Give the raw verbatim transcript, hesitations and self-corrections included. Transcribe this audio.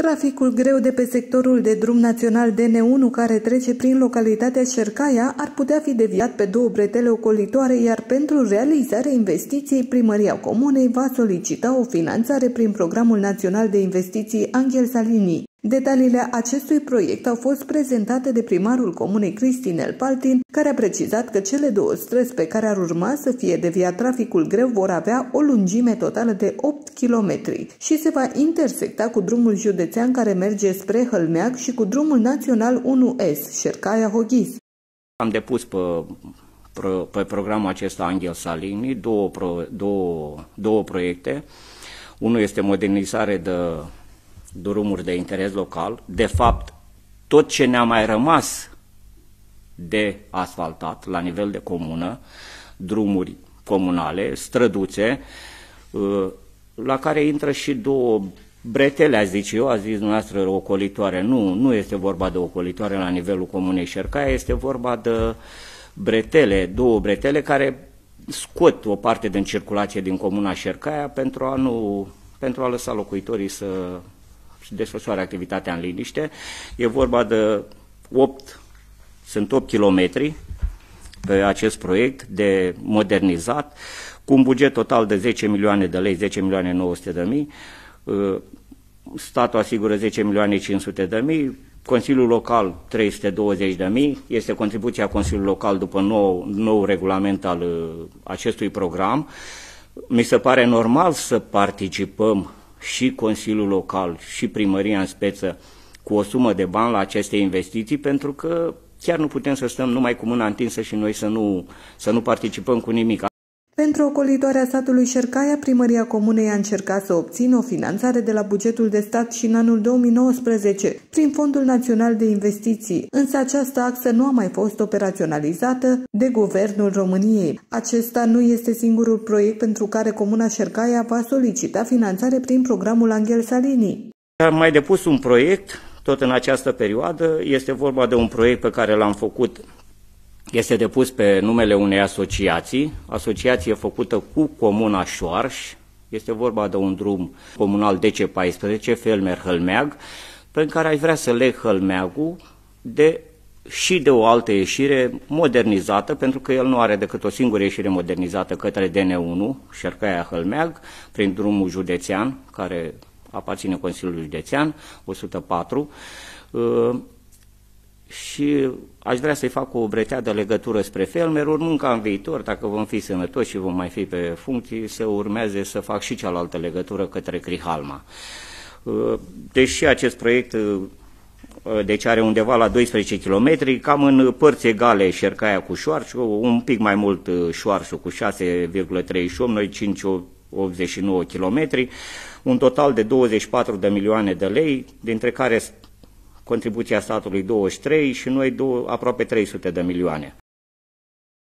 Traficul greu de pe sectorul de drum național D N unu care trece prin localitatea Șercaia ar putea fi deviat pe două bretele ocolitoare, iar pentru realizarea investiției, Primăria Comunei va solicita o finanțare prin Programul Național de Investiții Angel Salini. Detaliile acestui proiect au fost prezentate de primarul Comunei Cristinel Paltin, care a precizat că cele două străzi pe care ar urma să fie deviat traficul greu vor avea o lungime totală de opt kilometri și se va intersecta cu drumul județean care merge spre Hălmeag și cu drumul național unu S, Șercaia-Hoghiz. Am depus pe, pe programul acesta Angel Salini două, pro, două, două proiecte. Unul este modernizare de drumuri de interes local. De fapt, tot ce ne-a mai rămas de asfaltat la nivel de comună, drumuri comunale, străduțe, la care intră și două bretele, a zice eu, a zis dumneavoastră ocolitoare. Nu, nu este vorba de ocolitoare la nivelul comunei Șercaia, este vorba de bretele, două bretele care scot o parte din circulație din comuna Șercaia pentru a, nu, pentru a lăsa locuitorii să desfășoare activitatea în liniște. E vorba de opt, sunt opt kilometri pe acest proiect de modernizat, cu un buget total de zece milioane de lei, zece milioane nouă sute de mii, statul asigură zece milioane cinci sute de mii, Consiliul Local trei sute douăzeci de mii, este contribuția Consiliului Local după nou, nou regulament al acestui program. Mi se pare normal să participăm și Consiliul Local și Primăria în speță cu o sumă de bani la aceste investiții, pentru că chiar nu putem să stăm numai cu mâna întinsă și noi să nu, să nu participăm cu nimic. Pentru ocolitoarea satului Șercaia, Primăria Comunei a încercat să obțină o finanțare de la bugetul de stat și în anul două mii nouăsprezece, prin Fondul Național de Investiții, însă această axă nu a mai fost operaționalizată de Guvernul României. Acesta nu este singurul proiect pentru care Comuna Șercaia va solicita finanțare prin programul Angel Salini. Am mai depus un proiect, tot în această perioadă, este vorba de un proiect pe care l-am făcut. Este depus pe numele unei asociații, asociație făcută cu Comuna Șoarș, este vorba de un drum comunal D C paisprezece, Felmer-Hălmeag, prin care aș vrea să leg Hălmeagul de, și de o altă ieșire modernizată, pentru că el nu are decât o singură ieșire modernizată către D N unu, Șercaia-Hălmeag, prin drumul județean, care aparține Consiliului Județean, o sută patru, și aș vrea să-i fac o bretea de legătură spre Felmer, urmând ca în viitor, dacă vom fi sănătoși și vom mai fi pe funcții, să urmeze să fac și cealaltă legătură către Crihalma. Deși acest proiect deci are undeva la doisprezece kilometri, cam în părți egale Șercaia cu Șoarșu, un pic mai mult Șoarșu cu șase virgulă treizeci și opt, noi cinci virgulă optzeci și nouă kilometri, un total de douăzeci și patru de milioane de lei, dintre care contribuția statului douăzeci și trei și noi două, aproape trei sute de milioane.